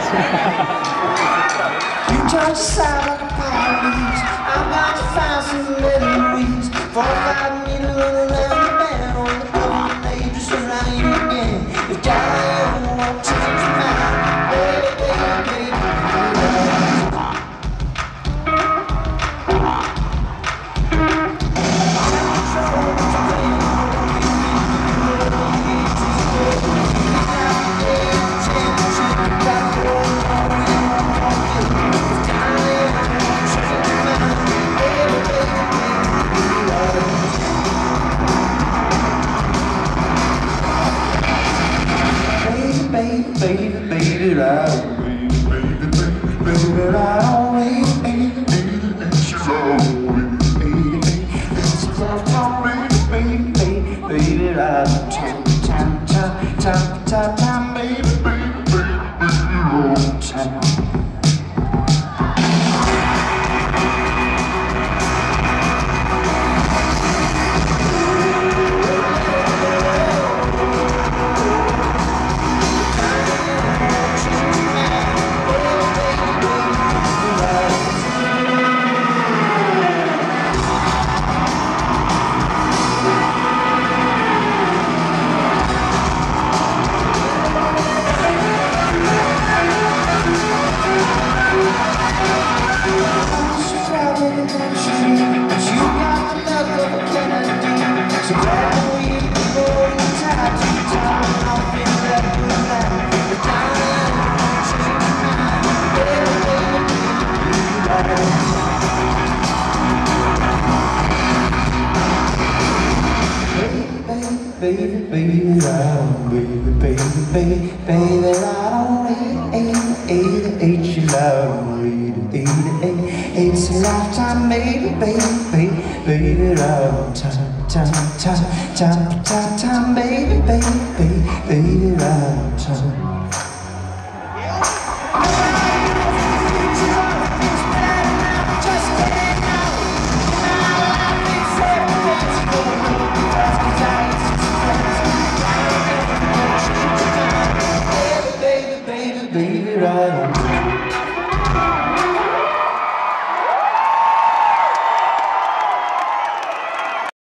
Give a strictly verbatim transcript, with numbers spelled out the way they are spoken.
You touch the side like a police. I'm about to find some memories. Forty-five meters around the band on the government age just around you again. If Diane won't change your mind, baby, baby, baby, baby, baby, baby, right, baby, baby, baby, baby, right away, baby, baby, it's your baby, baby, it's your baby, baby, baby, baby, right, time, time, time, time, time, time, baby, baby, baby, baby, right, time. Baby, baby, right, baby, baby, baby, baby, right on, eight, eight, eight, you love me, eight, eight, it's a lifetime, baby, baby, baby, baby, right on, time, time, time, time, time, time, baby, baby, baby, baby, right on, time. Baby, right on.